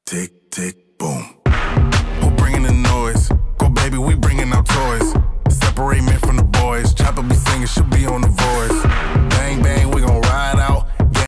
tick, tick, boom. Who bringing the noise? Go baby, we bringing our toys. Separate men from the boys. Chopper be singing, she'll be on the voice. Bang, bang, we